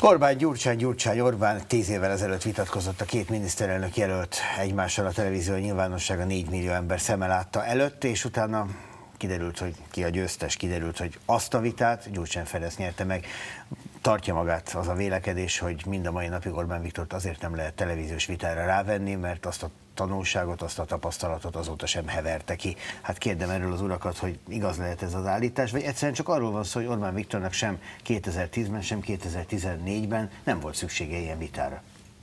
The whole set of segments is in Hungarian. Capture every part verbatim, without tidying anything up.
Orbán, Gyurcsány, Gyurcsány, Orbán tíz évvel ezelőtt vitatkozott a két miniszterelnök jelölt egymással a televízió nyilvánossága négy millió ember szeme látta előtt, és utána kiderült, hogy ki a győztes, kiderült, hogy azt a vitát Gyurcsány Ferenc nyerte meg. Tartja magát az a vélekedés, hogy mind a mai napig Orbán Viktort azért nem lehet televíziós vitára rávenni, mert azt a tanulságot, azt a tapasztalatot azóta sem heverte ki. Hát kérdem erről az urakat, hogy igaz lehet ez az állítás, vagy egyszerűen csak arról van szó, hogy Orbán Viktornak sem kétezer-tízben, sem kétezer-tizennégyben nem volt szüksége ilyen vitára.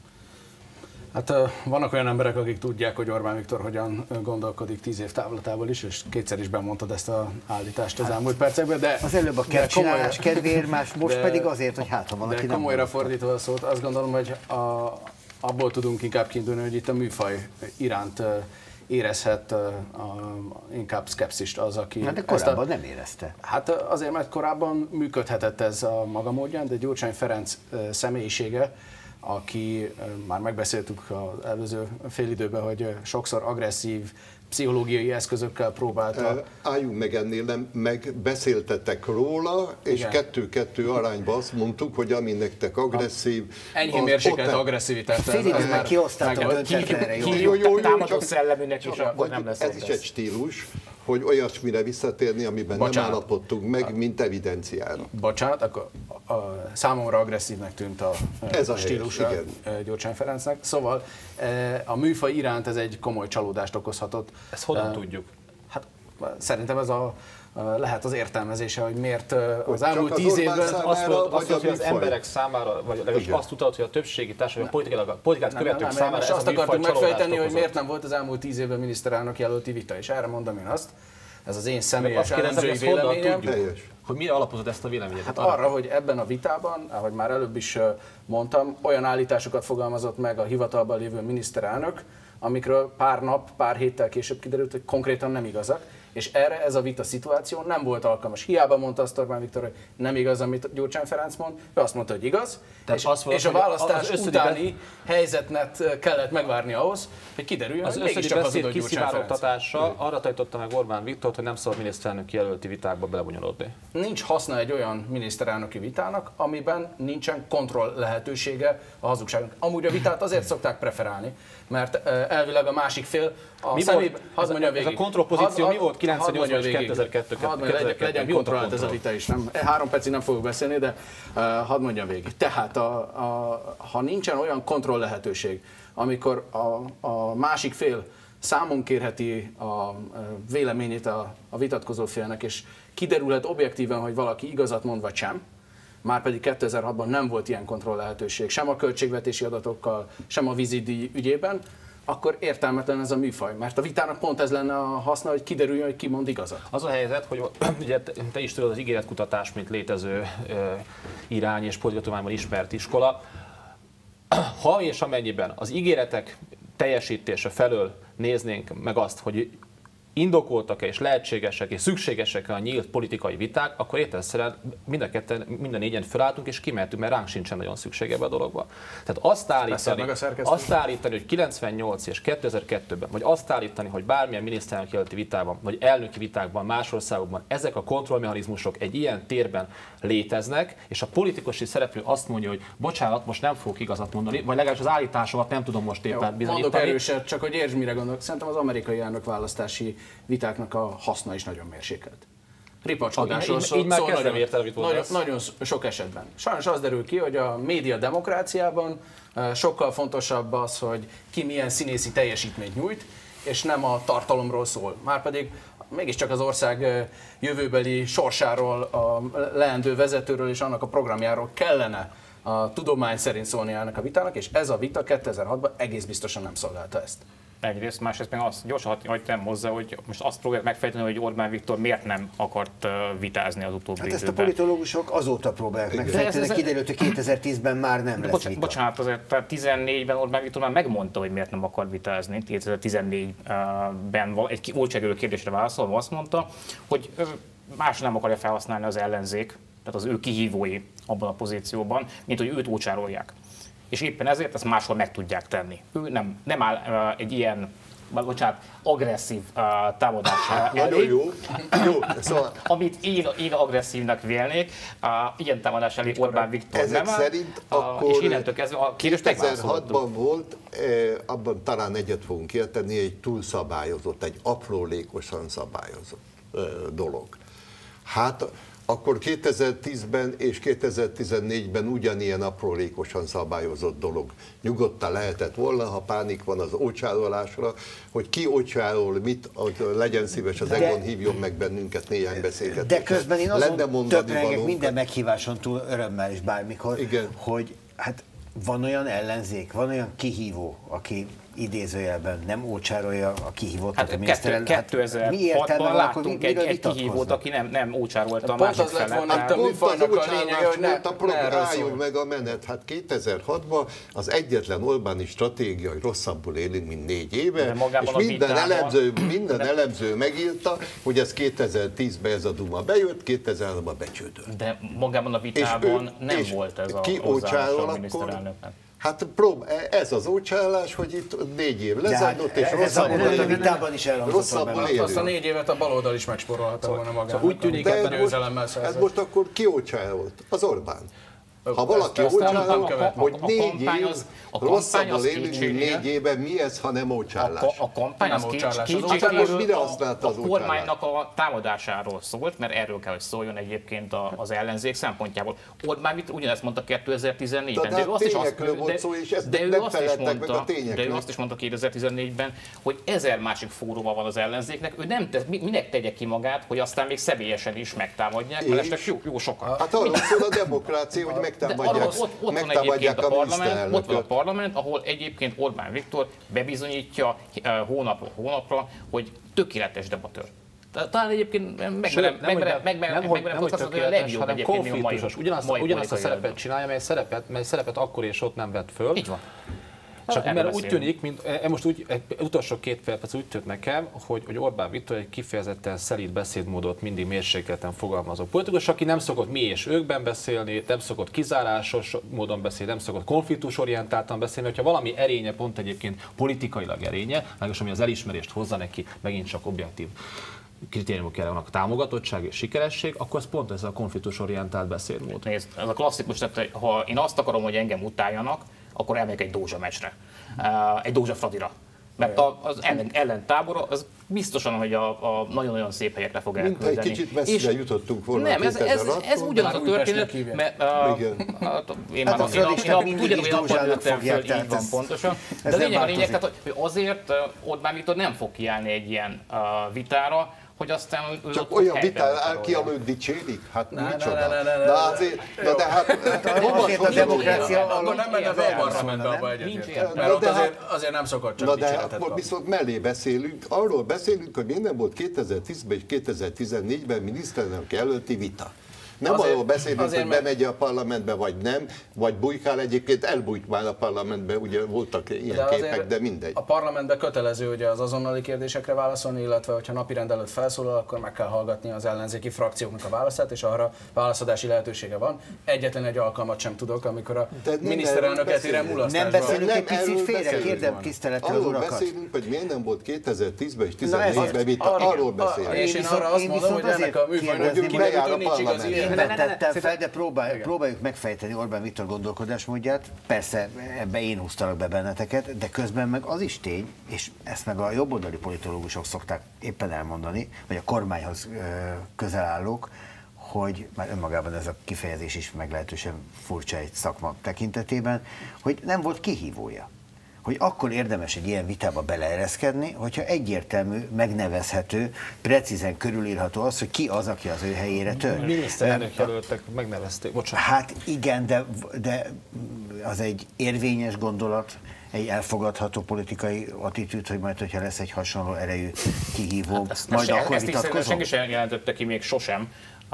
Hát vannak olyan emberek, akik tudják, hogy Orbán Viktor hogyan gondolkodik tíz év távlatából is, és kétszer is bemondtad ezt az állítást az hát, elmúlt percekben, de... Az előbb a kedvcsinálás kedvéért, más most de, pedig azért, hogy hát ha valaki de komolyra fordítva a szót, azt gondolom, hogy a, abból tudunk inkább kiindulni, hogy itt a műfaj iránt érezhet a, a, inkább szkepszist az, aki... Na de korábban a, nem érezte. Hát azért, mert korábban működhetett ez a maga módján, de Gyurcsány Ferenc személyisége, aki, már megbeszéltük az előző félidőben, hogy sokszor agresszív, pszichológiai eszközökkel próbálta. Álljunk meg ennél, nem, meg beszéltetek róla, és kettő-kettő arányban azt mondtuk, hogy ami nektek agresszív... Enyhén mérsékelt agresszivitás. Félidőben kiosztálta a döntset erre. Jó, jó, jó, támadó szelleműnek is akkor nem lesz. Ez is egy stílus, hogy olyasmire visszatérni, amiben Bocsánat. nem állapodtunk meg, mint evidenciára. Bocsánat, akkor a, számomra agresszívnek tűnt a, ez a, a stílusa Gyurcsány Ferencnek. Szóval a műfaj iránt ez egy komoly csalódást okozhatott. Ezt honnan uh, tudjuk? Hát szerintem ez a lehet az értelmezése, hogy miért az elmúlt tíz évben azt mondod, azt hogy az emberek számára, vagy legalábbis azt tudod, hogy a többségi társadalmi politikát követők számára ez azt akartuk megfejteni, hogy miért nem volt az elmúlt tíz évben miniszterelnök jelölti vita, és erre mondom én azt, ez az én személyes elemzői véleményem, hogy mire alapozod ezt a véleményet? Hát arra, hogy ebben a vitában, ahogy már előbb is mondtam, olyan állításokat fogalmazott meg a hivatalban lévő miniszterelnök, amikről pár nap, pár héttel később kiderült, hogy konkrétan nem igazak, és erre ez a vita szituáció nem volt alkalmas. Hiába mondta azt Orbán Viktor, hogy nem igaz, amit Gyurcsány Ferenc mond, ő azt mondta, hogy igaz, és, mondta, és a választás az utáni helyzetnet kellett megvárni ahhoz, hogy kiderüljön, az hogy mégiscsak hazudott Gyurcsány Ferenc. Arra tanította meg Orbán Viktort, hogy nem szabad miniszterelnöki jelölti vitákba belebonyolódni. Nincs haszna egy olyan miniszterelnöki vitának, amiben nincsen kontroll lehetősége a hazugságnak. Amúgy a vitát azért szokták preferálni, mert elvileg a másik fél a mi személy, volt, ez, ez a kontrollpozíció mi volt kilencvennyolcban és kétezer-kettő? Legyen kontrollált ez a vita is. Nem, három percig nem fogok beszélni, de uh, hadd mondjam végig. Tehát a, a, ha nincsen olyan kontroll lehetőség, amikor a, a másik fél számon kérheti a véleményét a, a vitatkozó félnek, és kiderülhet objektíven, hogy valaki igazat mond vagy sem, márpedig kétezer-hatban nem volt ilyen kontroll lehetőség, sem a költségvetési adatokkal, sem a vízidíj ügyében, akkor értelmetlen ez a műfaj, mert a vitának pont ez lenne a haszna, hogy kiderüljön, hogy ki mond igazat. Az a helyzet, hogy ugye te is tudod, az ígéretkutatás, mint létező e, irány és politikatudományban ismert iskola. Ha és amennyiben az ígéretek teljesítése felől néznénk meg azt, hogy indokoltak-e és lehetségesek és szükségesek-e a nyílt politikai viták, akkor értelemszerűen mind a ketten, mind a négyen felálltunk és kimentünk, mert ránk sincsen nagyon szükség ebbe a dologba. Tehát azt állítani, azt állítani, hogy kilencvennyolc és kétezer-kettőben, vagy azt állítani, hogy bármilyen miniszterelnök jelölti vitában, vagy elnöki vitákban, más országokban ezek a kontrollmechanizmusok egy ilyen térben léteznek, és a politikusi szereplő azt mondja, hogy bocsánat, most nem fogok igazat mondani, vagy legalábbis az állításomat nem tudom most éppen bizonyítani. Mondok erőset, csak hogy értsd, mire gondolok. Szerintem az amerikai elnök választási vitáknak a haszna is nagyon mérsékelt. Ripacskodásról szól, így, így már kezdem érteni, amit nagyon, nagyon sok esetben. Sajnos az derül ki, hogy a média demokráciában sokkal fontosabb az, hogy ki milyen színészi teljesítményt nyújt, és nem a tartalomról szól. Márpedig mégiscsak az ország jövőbeli sorsáról, a leendő vezetőről és annak a programjáról kellene a tudomány szerint szólni ennek a vitának, és ez a vita kétezer-hatban egész biztosan nem szolgálta ezt. Egyrészt, másrészt meg azt gyorsan hagytam hozzá, hogy most azt próbálják megfejteni, hogy Orbán Viktor miért nem akart vitázni az utóbbi hát időben. Ezt a politológusok azóta próbálják megfejteni, ez, kiderült, hogy kétezer-tízben már nem lesz bocsánat, vita. Bocsánat, azért tehát tizennégyben Orbán Viktor már megmondta, hogy miért nem akar vitázni. kétezer-tizennégyben egy ócsegölő kérdésre válaszolva azt mondta, hogy más nem akarja felhasználni az ellenzék, tehát az ő kihívói abban a pozícióban, mint hogy őt ócsárolják. És éppen ezért ezt máshol meg tudják tenni. Ő nem, nem áll egy ilyen bocsánat, agresszív uh, támadás elég. Nagyon jó. jó. Szóval... Amit én, én agresszívnak vélnék, uh, ilyen támadás elé Orbán Viktor ezek nem szerint uh, akkor és innentől kezdve a kérdést kétezer-hatban volt, eh, abban talán egyet fogunk érteni, egy túlszabályozott, egy aprólékosan szabályozott eh, dolog. Hát akkor kétezer-tízben és kétezer-tizennégyben ugyanilyen aprólékosan szabályozott dolog. Nyugodtan lehetett volna, ha pánik van az ócsárolásra, hogy ki ócsárol, mit, legyen szíves, az Egon hívjon meg bennünket néhány beszélgetésre. De közben én azon töprengek minden meghíváson túl örömmel is bármikor, igen. hogy hát van olyan ellenzék, van olyan kihívó, aki idézőjelben nem ócsárolja a kihívót. Hát kétezer-hatban láttunk egy, egy kihívót, aki nem, nem ócsárolta a másik felet. Hát pont az ócsárolás volt a program, meg a menet. Hát kétezer-hatban az egyetlen Orbáni stratégia, hogy rosszabbul élünk, mint négy éve, és minden elemző, minden elemző megírta, hogy ez kétezer-tízben ez a Duma bejött, kétezer-hatban becsődött. De magában a vitában ő, nem volt ez a hozzáállás a miniszterelnöknek. Hát prób, ez az ócsárlás, hogy itt négy év lezajlott, és rosszabbul a vitában is rosszabbul élünk. Azt a négy évet a baloldal is megspórolhatta volna magának. Szóval úgy tűnik, de ez most, ez most akkor ki ócsárolt? Az Orbán. Ha valaki ócsárol, hogy négy év rosszabbul élünk, mint négy évben, mi ez, ha nem ócsárlás? A, a kampány az kétségkívül a, a kormánynak a támadásáról szólt, mert erről kell, hogy szóljon egyébként az ellenzék szempontjából. Orbán Viktor ugyanezt mondta kétezer-tizennégyben, de ő azt is mondta, de ő azt is mondta kétezer-tizennégyben, hogy ezer másik fóruma van az ellenzéknek, ő nem tesz, minek tegye ki magát, hogy aztán még személyesen is megtámadják, mert estek jó, jó sokan. Hát arról szól a demokrácia, hogy megtámadják, ott, ott megtámadják van a, a parlament, ott van a parlament, ahol egyébként Orbán Viktor bebizonyítja hónapról hónapra, hogy tökéletes debatőr. Talán egyébként megmutatkozhat, hogy a legjobb hanem konfliktusos. Ugyanazt a szerepet csinálja, mely szerepet, mely szerepet akkor és ott nem vett föl. Így van. Csak mert beszélünk. Úgy tűnik, mint, most úgy, utolsó két perc úgy tűnt nekem, hogy, hogy Orbán Viktor egy kifejezetten szelíd beszédmódot mindig mérsékelten fogalmazó politikus, aki nem szokott mi és őkben beszélni, nem szokott kizárásos módon beszélni, nem szokott konfliktusorientáltan beszélni, hogyha valami erénye, pont egyébként politikailag erénye, legalábbis ami az elismerést hozza neki, megint csak objektív kritériumok erre vannak, a támogatottság és sikeresség, akkor ez pont ez a konfliktusorientált beszédmód. Nézd, ez a klasszikus, tehát ha én azt akarom, hogy engem utáljanak, akkor elmegyek egy Dózsa meccsre, egy Dózsa Fradira. Mert az ellen, ellentábora az biztosan, hogy a, a nagyon-nagyon szép helyekre fog elküldeni. Mint egy kicsit messzire jutottunk volna. Nem, ez, ez, ez ugyanaz a történet, mert uh, én már ugyanúgy abban nőttem föl, így van pontosan. De a lényeg a lényeg, tehát, hogy azért Orbán Viktor nem fog kiállni egy ilyen uh, vitára, hogy aztán csak olyan vitál áll ki, amit dicsérik? Hát micsoda? Na azért, na de hát... Azért a demokrácia... Akkor nem menne be a parlamentbe abba egyetért. Mert ott azért nem szokott csak dicséretet kapni. Na de akkor viszont mellé beszélünk, arról beszélünk, hogy minden volt kétezer-tízben és kétezer-tizennégyben miniszterelnök előtti vita. Nem azért, arról beszélünk, hogy bemegy a parlamentbe, vagy nem, vagy bujkál, egyébként elbújt már a parlamentbe, ugye voltak ilyen de képek, de mindegy. A parlamentben kötelező ugye az azonnali kérdésekre válaszolni, illetve hogyha napirend előtt felszólal, akkor meg kell hallgatni az ellenzéki frakcióknak a válaszát, és arra válaszadási lehetősége van. Egyetlen egy alkalmat sem tudok, amikor a miniszterelnök etére mulasztásban. Nem beszélünk egy picit félre, kérdem tisztelettel az urakat. Arról beszélünk, hogy miért nem volt kétezer-tízben és tizennégyben vita, arról beszélünk. És én arra azt mondom, hogy ennek a műfajnak kiderült, nincs igazi. Én tettem fel, de próbáljuk, próbáljuk megfejteni Orbán Viktor gondolkodásmódját. Persze ebbe én húztalak be benneteket, de közben meg az is tény, és ezt meg a jobboldali politológusok szokták éppen elmondani, vagy a kormányhoz közel állók, hogy már önmagában ez a kifejezés is meglehetősen furcsa egy szakma tekintetében, hogy nem volt kihívója. Hogy akkor érdemes egy ilyen vitába beleereszkedni, hogyha egyértelmű, megnevezhető, precízen körülírható az, hogy ki az, aki az ő helyére tör. Miniszterelnök jelöltek, megnevezték. Bocsánat. Hát igen, de, de az egy érvényes gondolat, egy elfogadható politikai attitűd, hogy majd, hogyha lesz egy hasonló erejű kihívó, hát majd se, akkor vitatkozunk. Senki sem jelentette ki még sosem,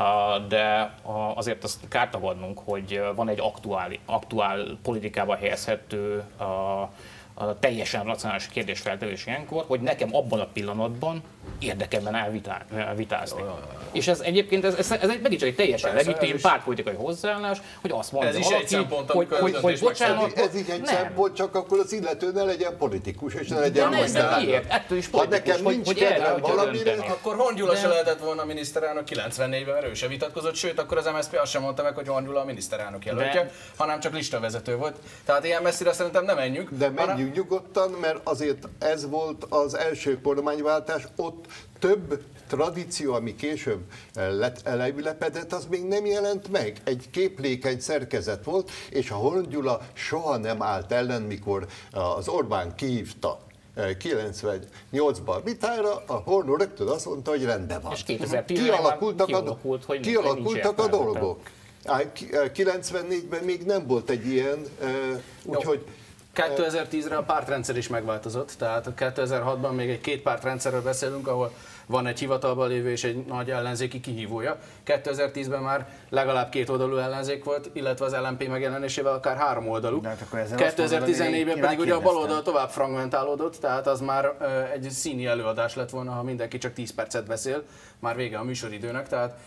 de azért azt kár tagadnunk, hogy van egy aktuál, aktuál politikába helyezhető a teljesen racionális kérdés feltevés ilyenkor, hogy nekem abban a pillanatban érdekemben elvitázni. És ez egyébként ez, ez, ez egy, megint csak egy teljesen persze, legitim pártpolitikai hozzáállás, hogy azt mondja ez is valaki, egy szempont, hogy, hogy, hogy bocsánat, ez, ez így egy nem. szempont, csak akkor az illető ne legyen politikus, és ne legyen miniszterelnök. Miért? Ettől is politikus, nekem hogy, nincs hogy erre valamire, akkor Horn Gyula se lehetett volna miniszterelnök kilencvennégyben, mert ő se vitatkozott, sőt, akkor az em es zé pé azt sem mondta meg, hogy Horn Gyula a miniszterelnök jelöltje, de... hanem csak listavezető volt. Tehát ilyen messzire szerintem nem menjünk. De menjünk hanem... nyugodtan, mert azért ez volt az első kormányváltás, ott több tradíció, ami később leülepedett, az még nem jelent meg. Egy képlékeny szerkezet volt, és a Horn Gyula soha nem állt ellen, mikor az Orbán kihívta kilencvennyolcban vitára, a Horn rögtön azt mondta, hogy rendben van. És kétezer-tíz kialakultak, kialakult, a, kialakultak a dolgok. kilencvennégyben még nem volt egy ilyen, úgyhogy kétezer-tízre a pártrendszer is megváltozott, tehát kétezer-hatban még egy két pártrendszerről beszélünk, ahol van egy hivatalban lévő és egy nagy ellenzéki kihívója. kétezer-tízben már legalább két oldalú ellenzék volt, illetve az el em pé megjelenésével akár három oldalú. kétezer-tizennégyben pedig ugye a baloldal tovább fragmentálódott, tehát az már egy színi előadás lett volna, ha mindenki csak tíz percet beszél, már vége a műsoridőnek, tehát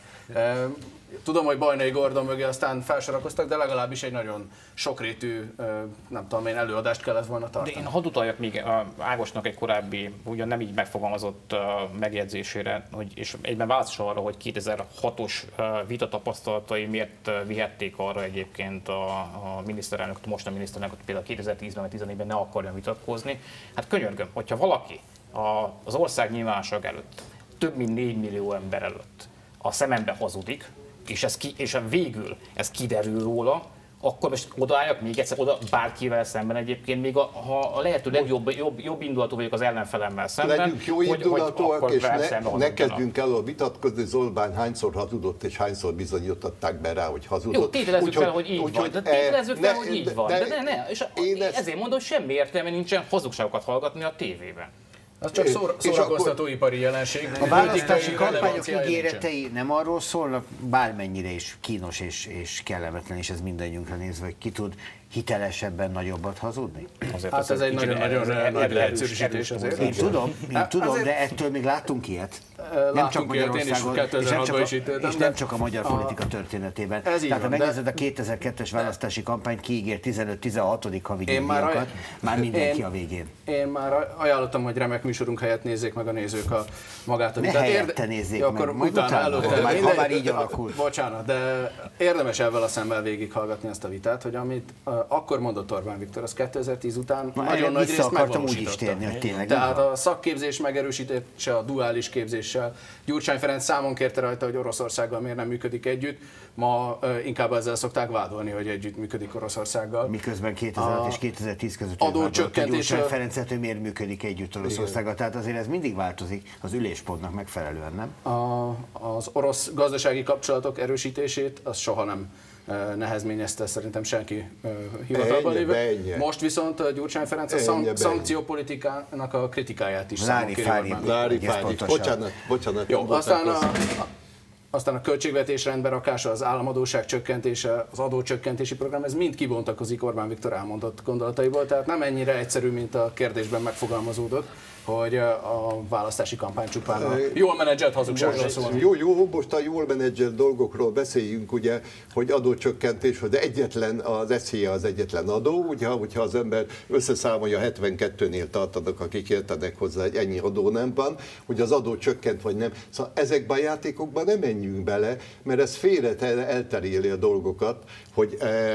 tudom, hogy Bajnai Gordon mögé aztán felsorakoztak, de legalábbis egy nagyon sokrétű, nem tudom én, előadást kellett volna tartani. De én hadd utaljak még Ágosnak egy korábbi, ugyan nem így megfogalmazott megjegyzésére, hogy, és egyben válasz arra, hogy kétezer-hatos vitatapasztalatai miért vihették arra egyébként a, a miniszterelnököt, most a miniszterelnököt például kétezer-tízben vagy tizennégyben ne akarjon vitatkozni. Hát könyörgöm, hogyha valaki a, az ország nyilvánosság előtt, több mint négy millió ember előtt a szemembe hazudik, és, ez ki, és végül ez kiderül róla, akkor most odaálljak még egyszer oda bárkivel szemben egyébként, még a, ha a lehető legjobb jobb, jobb indulatú vagyok az ellenfelemmel szemben. Legyünk jó indulatúak, és ne, ne kezdjünk el a vitatkozni, Zoltán hányszor hazudott, és hányszor bizonyították be rá, hogy hazudott. Jó, tételezzük fel, hogy így úgy, van, de tételezzük fel, hogy így van. De, de ne, és ezért ezt... mondom, hogy semmi értelme nincsen hazugságokat hallgatni a tévében. Az csak szóra, szórakoztató ipari jelenség. A választási kampányok ígéretei nem arról szólnak, bármennyire is kínos és, és kellemetlen, és ez mindannyiunkra nézve, hogy ki tud hitelesebben nagyobbat hazudni? Azért hát ez egy nagyon-nagyon nagy leegyszerűsítés azért. Én tudom, én tudom, de ettől még láttunk ilyet. Nem csak Magyarországon, és nem csak, és nem csak a magyar politika történetében. Tehát ha megnézed a kétezer-kettes választási kampányt, kiígért tizenöt-tizenhat. havi díjakat, már mindenki a végén. Én már ajánlottam, hogy remek műsorunk helyett nézzék meg a nézők a magát a vitát. Ne helyette nézzék meg, akkor utána, ha már így alakult. Bocsánat, de érdemes ezzel a szemmel végighallgatni ezt a vitát, hogy amit akkor mondott Orbán Viktor, az kétezer-tíz után Na, nagyon nagy részt megvalósította. Úgy is térni, hogy tényleg Tehát a szakképzés megerősítése, a duális képzéssel. Gyurcsány Ferenc számon kérte rajta, hogy Oroszországgal miért nem működik együtt. Ma uh, inkább ezzel szokták vádolni, hogy együtt működik Oroszországgal. Miközben kétezer-hat és kétezer-tíz között adócsökkentés Gyurcsány Ferencet, hogy miért működik együtt Oroszországgal. Tehát azért ez mindig változik, az üléspontnak megfelelően, nem? A, az orosz gazdasági kapcsolatok erősítését az soha nem nehezményezte szerintem senki uh, hivatalban lévő. Most viszont Gyurcsány Ferenc a szank- szankciópolitikának a kritikáját is számon kéri Orbán. Lári Fári, bocsánat, bocsánat. Jó, aztán a, a, aztán a költségvetés rendberakása, az államadósság csökkentése, az adócsökkentési program, ez mind kibontakozik Orbán Viktor elmondott gondolataiból, tehát nem ennyire egyszerű, mint a kérdésben megfogalmazódott, hogy a választási kampány csupán a jól menedzselt hazugságról szól. Jó, jó, most a jól menedzselt dolgokról beszéljünk, ugye, hogy adócsökkentés, hogy egyetlen, az es zé i az egyetlen adó, ugye, hogyha az ember összeszámolja, hetvenkettőnél tartanak, akik értenek hozzá, hogy ennyi adó nem van, hogy az adó csökkent vagy nem. Szóval ezekben a játékokban nem menjünk bele, mert ez félre elteréli a dolgokat, hogy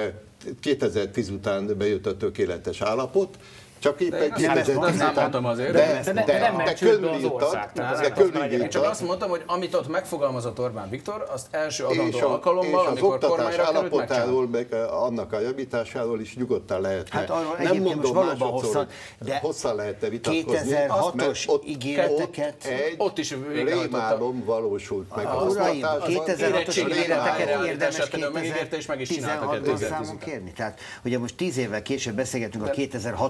kétezer-tíz után bejött a tökéletes állapot, csak éppen kétezer-tíz után azért. De, de, de, de nem megy csődbe az ország. Én csak azt mondtam, hogy amit ott megfogalmazott Orbán Viktor, azt első adandó alkalommal, amikor kormányra került, állapotáról, meg annak a javításáról is nyugodtan lehetne. Hát arról nem mondom másodszor, de hosszan lehetne vitatkozni. kétezer-hatos ígéreteket, ott is rémálom valósult meg. Uraim, kétezer-hatos ígéreteket érdemes megígérte és meg is csináltak kétezer-hatban számon kérni. Tehát ugye most tíz évvel később beszélgetünk a kétezer-hatos ígéreteket.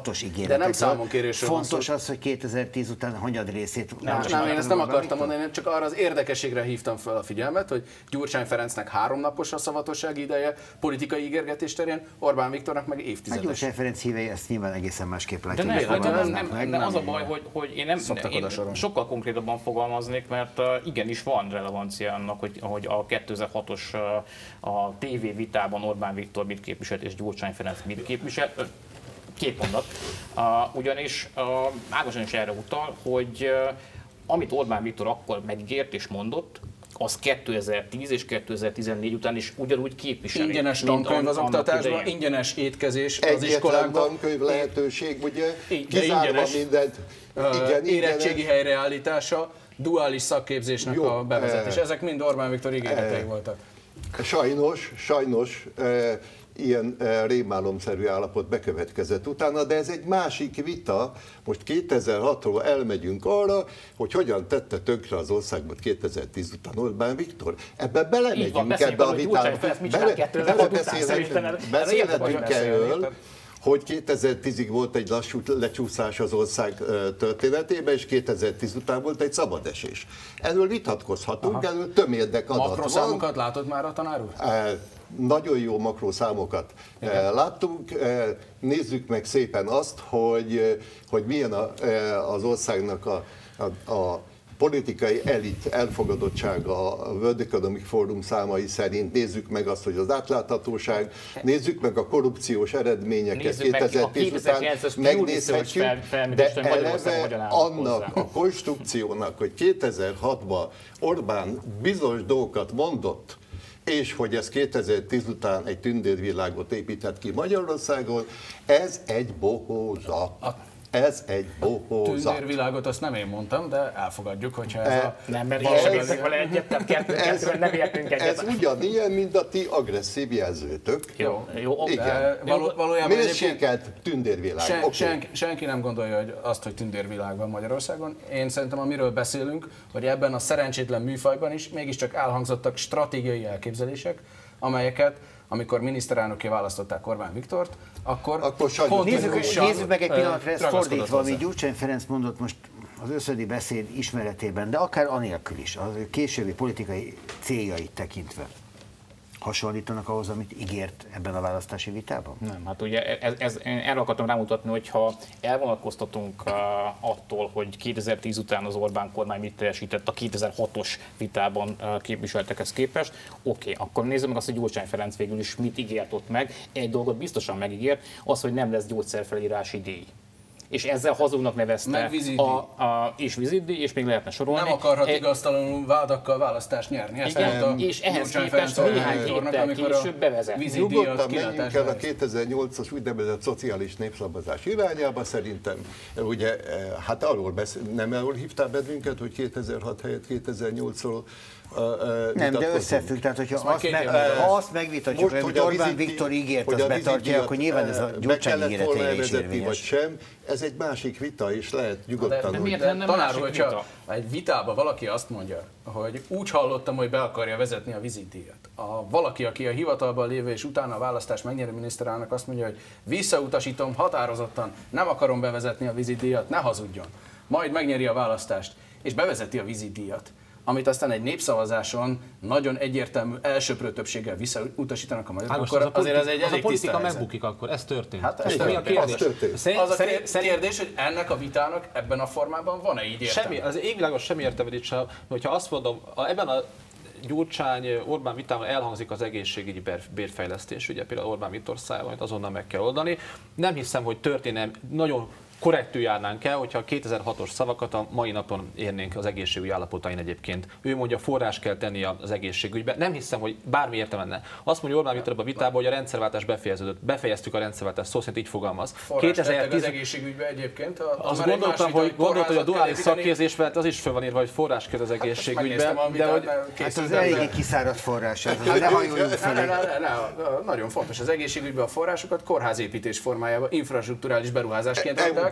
ígéretekről. De nem számonkérésről van Fontos szó. az, hogy kétezer-tíz után hanyad részét... Nem, nem, én ezt nem akartam mondani, én csak arra az érdekességre hívtam fel a figyelmet, hogy Gyurcsány Ferencnek háromnapos a szavatossági ideje, politikai ígérgetés terén, Orbán Viktornak meg Hát évtizedes. Gyurcsány Ferenc hívei ezt nyilván egészen másképp De látják. nem, és nem, nem, fogalmaznak nem, meg. nem, az a baj, hogy, hogy én, nem, Szoktak oda én sorolni. sokkal konkrétabban fogalmaznék, mert uh, igenis van relevancia annak, hogy, hogy a kétezer-hatos uh, a té vé vitában Orbán Viktor mit képviselt és Gyurcsány Ferenc mit képviselt. Uh, Két mondat. Uh, ugyanis uh, Ágosan is erre utal, hogy uh, amit Orbán Viktor akkor megígért és mondott, az kétezer-tíz és kétezer-tizennégy után is ugyanúgy képviseli. Ingyenes mint tankönyv az annak oktatásban, idején. ingyenes étkezés az Egyetlen iskolákban, tankönyv lehetőség, ugye, I- kizárva ingyenes. mindent. ö, Igen, érettségi ingyenes. helyreállítása, duális szakképzésnek Jó, a bevezetés. eh, Ezek mind Orbán Viktor ígéretei eh, voltak. Sajnos, sajnos e, ilyen e, rémálomszerű állapot bekövetkezett utána, de ez egy másik vita. Most kétezer-hatról elmegyünk arra, hogy hogyan tette tönkre az országot kétezer-tíz után Orbán Viktor. Ebbe Így van, belemegyünk beszéljünk ebbe a arról, hogy Gyurcsány vitába. Ferenc mit csinált kétezer-hat után, szerintem Beszélhetünk, erre érdemes beszélhetünk beszélni, erről, érted? hogy kétezer-tízig volt egy lassú lecsúszás az ország történetében, és kétezer-tíz után volt egy szabadesés. Erről vitatkozhatunk, erről tömérdek adat van. Makroszámokat látott már a tanár úr? Eh, Nagyon jó makroszámokat eh, láttunk. Eh, Nézzük meg szépen azt, hogy, eh, hogy milyen a, eh, az országnak a, a, a politikai elit elfogadottsága a World Economic Forum számai szerint. Nézzük meg azt, hogy az átláthatóság, nézzük meg a korrupciós eredményeket Nézzük meg a kétezer-tíz után, kétezer-kilences megnézhetjük, fel- felmérést, de hogy Magyarország eleve hogyan áll annak hozzá. a konstrukciónak, hogy kétezer-hatban Orbán bizonyos dolgokat mondott, és hogy ez kétezer-tíz után egy tündérvilágot épített ki Magyarországon, ez egy bohózat. Ez egy bohózat. Tündérvilágot azt nem én mondtam, de elfogadjuk, hogyha ez E, a... Nem, mert én Ez- sem értek vele egyet, tehát kettő, Ez, kettőben nem értünk ez egyet. ugyanilyen, mint a ti agresszív jelzőtök. Jó, jó, oké. Igen. De való, valójában egyébként Mérsékelt tündérvilág. sen, Oké. senki, senki nem gondolja hogy azt, hogy tündérvilág van Magyarországon. Én szerintem, amiről beszélünk, hogy ebben a szerencsétlen műfajban is mégiscsak elhangzottak stratégiai elképzelések, amelyeket, amikor miniszterelnökké választották Orbán Viktort, akkor, Akkor Sanyi- kontinentálisan, Nézzük meg egy ö, pillanatra ezt ragaszkodott fordítva, ami hozzá. Gyurcsány Ferenc mondott most az összödi beszéd ismeretében, de akár anélkül is, az ő későbbi politikai céljait tekintve. Hasonlítanak ahhoz, amit ígért ebben a választási vitában? Nem, hát ugye ez, ez, én erre akartam rámutatni, hogy ha elvonatkoztatunk uh, attól, hogy kétezer-tíz után az Orbán kormány mit teljesített a kétezer-hatos vitában uh, képviseltekhez képest, oké, okay, akkor nézzük meg azt, hogy Gyurcsány Ferenc végül is mit ígért ott meg. Egy dolgot biztosan megígért, az, hogy nem lesz gyógyszerfelírási díj. És ezzel hazugnak nevezte Meg vizitdíj. a, a, és vizitdíj, és még lehetne sorolni. Nem akarhat Egy- igaztalanul vádakkal választást nyerni. Ezt Igen, mondta és ehhez Gyurcsány képest Ferenc néhány Orbán Viktornak, héttel amikor a később bevezet. vízidíjat Nyugodtan menjünk kilátásba el a vett. kétezer-nyolcas úgynevezett szociális népszavazás irányába szerintem. Ugye, hát arról beszél, nem arról hívtál bennünket, hogy kétezer-hat helyett kétezer-nyolcról uh, uh, Nem, de vitatkozunk? összefügg, tehát hogyha majd azt, két meg, évvel ha azt megvitatjuk, Most, hogy hogy amit a Orbán viziti- Viktor ígért, hogy azt a betartja, vizitiat, akkor nyilván ez a eh, Gyurcsány be kellett volna ígéreteire is elvezetni, vagy érvényes. sem, ez egy másik vita, és lehet De, nyugodtan. de hogy- miért lenne tanár, másik hogyha vita? egy vitában valaki azt mondja, hogy úgy hallottam, hogy be akarja vezetni a vizitdíjat. A valaki, aki a hivatalban lévő és utána a választást megnyerő miniszterelnök azt mondja, hogy visszautasítom határozottan, nem akarom bevezetni a vizitdíjat, ne hazudjon. Majd megnyeri a választást, és bevezeti a vizitdíjat, amit aztán egy népszavazáson nagyon egyértelmű elsöprő többséggel visszautasítanak a magyarok, Ágos, akkor az a azért ez politi- egy az a elég tiszta politika helyzet. megbukik akkor, ez történt. Hát ez És mi a történt. kérdés? Az történt. Szerint- Az a szerint- kér- kérdés, hogy ennek a vitának ebben a formában van-e így értelme? Semmi, az égvilágos semmi értelme itt sem, hogyha azt mondom, a, ebben a Gyurcsány-Orbán vitában elhangzik az egészségügyi bér- bérfejlesztés, ugye például Orbán Viktor szájában, amit azonnal meg kell oldani. Nem hiszem, hogy történne, nagyon korrektül járnánk el, hogyha a kétezer-hatos szavakat a mai napon érnénk az egészségügyi állapotain egyébként. Ő mondja, forrás kell tenni az egészségügybe. Nem hiszem, hogy bármi értelme lenne. Azt mondja Orbán Viktor a vitában, hogy a rendszerváltás befejeződött. Befejeztük a rendszerváltást, szó szerint így fogalmaz. Forrást tettek az egészségügybe egyébként. A, Azt már egy gondoltam, más vita, hogy, gondolt, hogy a kórházat kell duális építeni. szakképzés felett az is föl van írva, hogy forrás kell az egészségügybe, Megnéztem a de vitát, hogy mert Hát az készültem, eléggé de- kiszáradt forrás, ez. Hát ne hajoljunk Ne, felé. ne, ne, ne, nagyon fontos. Az egészségügyben a forrásokat kórházépítés formájában infrastrukturális beruházásként E- adták.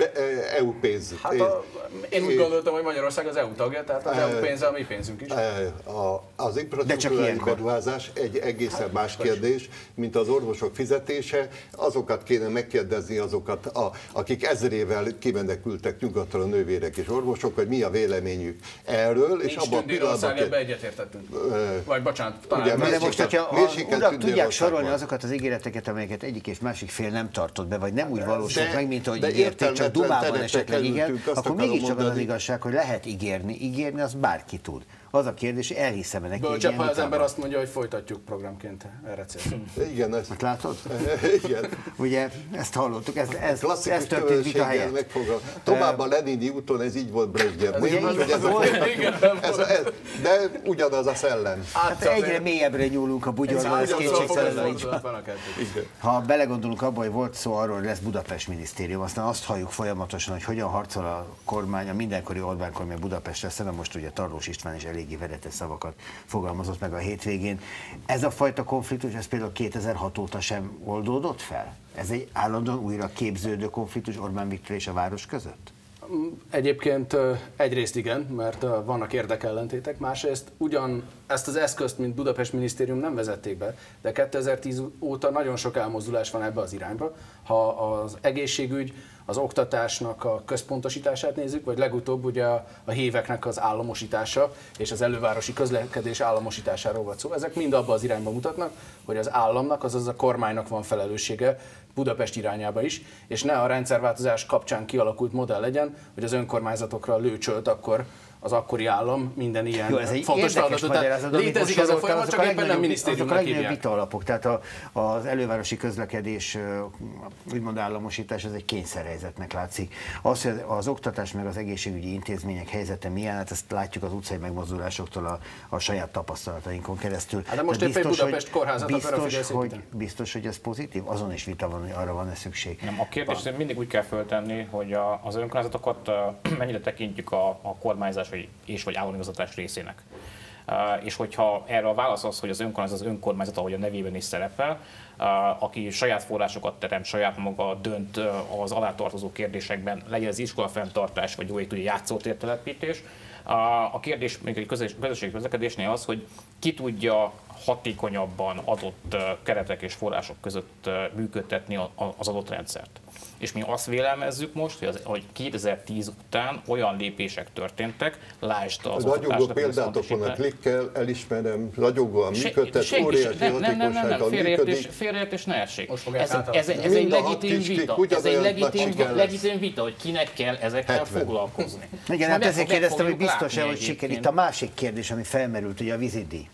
é u pénz. Hát a, én úgy gondoltam, hogy Magyarország az é u tagja, tehát az é u pénze a mi pénzünk is. A, az infrastruktúrális beruházás egy egészen hát, más kérdés, mint az orvosok fizetése. Azokat kéne megkérdezni, azokat, a, akik ezrével kimenekültek nyugatra, nővérek és orvosok, hogy mi a véleményük erről. Nincs és abban a pillanatban... ebbe egyetértettünk. Vagy bocsánat, talán. Ugye, de most, hogyha a urak tudják sorolni azokat az ígéreteket, amelyeket egyik és másik fél nem tartott be, vagy nem úgy valósult meg, mint ahogy ígérték, csak dumában esetleg igen, akkor mégiscsak az az igazság, hogy lehet ígérni. Ígérni az bárki tud. Az a kérdés, hogy elhiszem-e neki. Bölcsebb, ha az ember azt mondja, hogy folytatjuk programként erre célzom. Igen, ezt hát látod? Igen. Ugye, ezt hallottuk, ez, ez, ez történt vita helyett. Tovább a Lenini úton ez így volt Brezsnyev. De ugyanaz a szellem. Hát egyre mélyebbre nyúlunk a bugyorban, ez kétségtelen így van. Ha belegondolunk abba, hogy volt szó arról, hogy lesz Budapest minisztérium, aztán azt halljuk folyamatosan, hogy hogyan harcol a kormány, a mindenkori Orbán kormány Budapestre szemben, most ugye Tarlós István is eléggé veretes szavakat fogalmazott meg a hétvégén. Ez a fajta konfliktus, ez például kétezer-hat óta sem oldódott fel? Ez egy állandóan újra képződő konfliktus Orbán Viktor és a város között? Egyébként egyrészt igen, mert vannak érdekellentétek, másrészt ugyan ezt az eszközt, mint Budapest minisztérium nem vezették be, de kétezer-tíz óta nagyon sok elmozdulás van ebbe az irányba. Ha az egészségügy, az oktatásnak a központosítását nézzük, vagy legutóbb ugye a, a héveknek az államosítása és az elővárosi közlekedés államosításáról volt szó. Ezek mind abba az irányba mutatnak, hogy az államnak, azaz a kormánynak van felelőssége Budapest irányába is, és ne a rendszerváltozás kapcsán kialakult modell legyen, hogy az önkormányzatokra lőcsölt akkor az akkori állam minden ilyen jó, ez egy fontos feladatot. Létezik ez a folyamat, csak éppen nem minisztériumnak hívják. Azok a vita alapok, tehát a, az elővárosi közlekedés, úgymond államosítás, ez egy kényszerhelyzetnek látszik. Az, hogy az oktatás meg az egészségügyi intézmények helyzete milyen, hát ezt látjuk az utcai megmozdulásoktól a, a saját tapasztalatainkon keresztül. Hát de most éppen Budapest kórházat akar a Fidesz hogy biztos, hogy ez pozitív? Azon is vita van, hogy arra van-e szükség. Nem, a kérdést mindig úgy kell föltenni, hogy a, az önkormányzatokat mennyire tekintjük a, a kormányzás és vagy államigazgatás részének. Uh, és hogyha erre a válasz az, hogy az önkormányzat az önkormányzat, ahogy a nevében is szerepel, uh, aki saját forrásokat teremt, saját maga dönt uh, az alátartozó kérdésekben, legyen az iskola fenntartás, vagy jó egy játszótér telepítés. Uh, a kérdés még egy közös, közösségi közlekedésnél az, hogy ki tudja hatékonyabban adott uh, keretek és források között uh, működtetni a, a, az adott rendszert. És mi azt vélelmezzük most, hogy, az, hogy kétezer-tíz után olyan lépések történtek, lásd az ragyogó példátokon a klikkel, elismerem, ragyogóan működtet, óriási hatékonysággal működik. Félreértés ne essék. Ez, ez, ez egy legitim vita, ez egy legitim, legitim vita, hogy kinek kell ezekkel hetven foglalkozni. Igen, hát ezért kérdeztem, hogy biztos-e, hogy siker. Itt a másik kérdés, ami felmerült, ugye a vízidíj.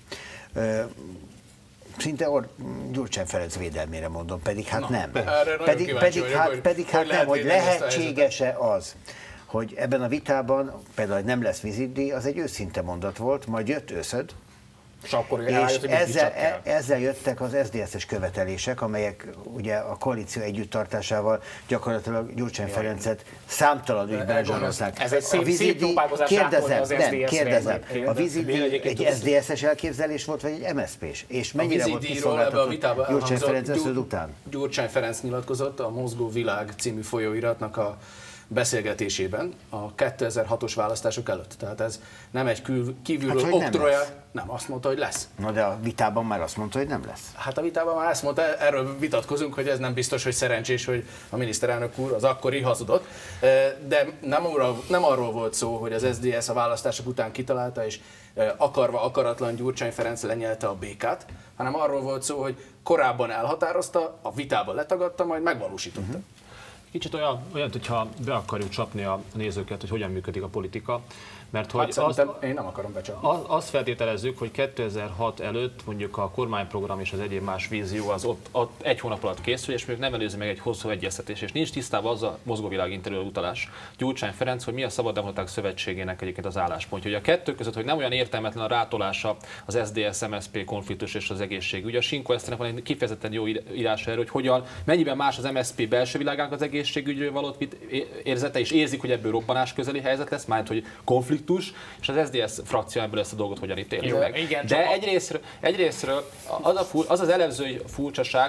Szinte Or Gyurcsány Ferenc védelmére mondom, pedig hát Na, nem. Pedig, pedig vagyok, hát, hogy, pedig hát hogy nem, hogy lehetséges-e az, hogy ebben a vitában, például, hogy nem lesz vízidíj, az egy őszinte mondat volt, majd jött őszöd, és, akkor és rájött, ezzel, e, ezzel jöttek az es zé es-es követelések, amelyek ugye a koalíció együtttartásával gyakorlatilag Gyurcsány Ferencet számtalan ügyben zsarolták. Ez egy szép, szép próbálkozás kérdezem, az nem, kérdezem, a vízidíj egy es zé es-es elképzelés volt, vagy egy em es zé pés? És mennyire volt kiszolgáltatott Gyurcsány Ferenc összöd után? Gyurcsány Ferenc nyilatkozott a Mozgó Világ című folyóiratnak a beszélgetésében a kétezer-hatos választások előtt. Tehát ez nem egy kül, kívülről hát, oktroja, nem, nem, azt mondta, hogy lesz. Na de a vitában már azt mondta, hogy nem lesz. Hát a vitában már azt mondta, erről vitatkozunk, hogy ez nem biztos, hogy szerencsés, hogy a miniszterelnök úr az akkori hazudott. De nem arról, nem arról volt szó, hogy az es zé dé es a választások után kitalálta, és akarva akaratlan Gyurcsány Ferenc lenyelte a békát, hanem arról volt szó, hogy korábban elhatározta, a vitában letagadta, majd megvalósította. Uh-huh. Kicsit olyan, olyan, hogyha be akarjuk csapni a nézőket, hogy hogyan működik a politika, mert hogy hát azt, én nem akarom becsapni. Azt feltételezzük, hogy kétezer-hat előtt mondjuk a kormányprogram és az egyéb más vízió az ott, ott egy hónap alatt készül, és még nem előzi meg egy hosszú egyeztetés, és nincs tisztában az a mozgóvilág interjú utalás Gyurcsány Ferenc, hogy mi a Szabad Demokraták Szövetségének egyébként az álláspontja. Hogy a kettő között, hogy nem olyan értelmetlen a rátolása az es zé dé es em es zé pé konfliktus és az egészségügy. A Sinko Eszternek van egy kifejezetten jó írása erről, hogy hogyan, mennyiben más az em es zé pé belső világának az egészségügyről való érzete, és érzik, hogy ebből robbanás közeli helyzet lesz, majd hogy konfliktus, és az es zé dé es frakció ebből ezt a dolgot hogyan ítéli meg. Igen, de egyrésztről, egyrésztről az, a fur, az az elemzői furcsaság, hogy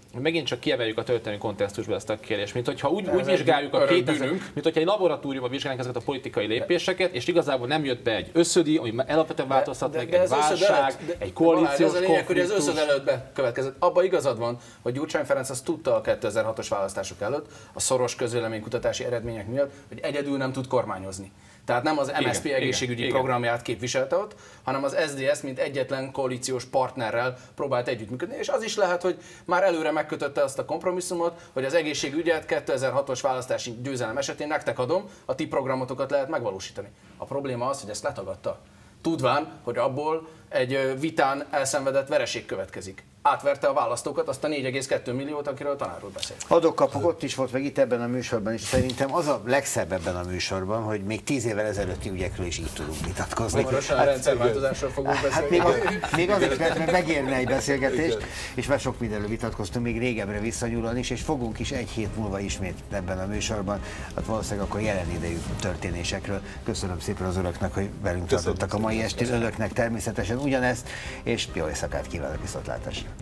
megint csak kiemeljük a történelmi kontextusba ezt a kérdést, mint hogyha úgy, úgy vizsgáljuk a kétezer, mint hogyha egy laboratóriumban vizsgálnánk ezeket a politikai lépéseket, és igazából nem jött be egy összödi, ami alapvetően változtat meg, egy válság, de, egy koalíciós konfliktus. Ez a lényeg, hogy az összöd előtt bekövetkezett. Abba igazad van, hogy Gyurcsány Ferenc azt tudta a kétezer-hatos választások előtt, a szoros közvéleménykutatási eredmények miatt, hogy egyedül nem tud kormányozni. Tehát nem az em es zé pé egészségügyi igen, programját igen. képviselte ott, hanem az es zé dé es, mint egyetlen koalíciós partnerrel próbált együttműködni. És az is lehet, hogy már előre megkötötte azt a kompromisszumot, hogy az egészségügyet kétezer-hatos választási győzelem esetén nektek adom, a ti programotokat lehet megvalósítani. A probléma az, hogy ezt letagadta. Tudván, hogy abból egy vitán elszenvedett vereség következik. Átverte a választókat, azt a négy egész kettő milliót, akiről a tanár úr beszélt. Adok-kapok ott is volt, meg itt ebben a műsorban is. Szerintem az a legszebb ebben a műsorban, hogy még tíz évvel ezelőtti ügyekről is így tudunk vitatkozni. Hamarosan hát, a rendszerváltozásról fogunk beszélni. Hát még, a, még az is, mert megérne egy beszélgetést, és már sok mindenről vitatkoztunk, még régebbre visszanyúlóan is, és fogunk is egy hét múlva ismét ebben a műsorban, hát valószínűleg akkor jelen idejű történésekről. Köszönöm szépen az uraknak, hogy velünk tartottak a mai estén, önöknek természetesen ugyanezt, és jó éjszakát kívánok, viszontlátásra.